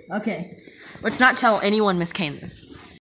Okay. Let's not tell anyone Miss Kane this.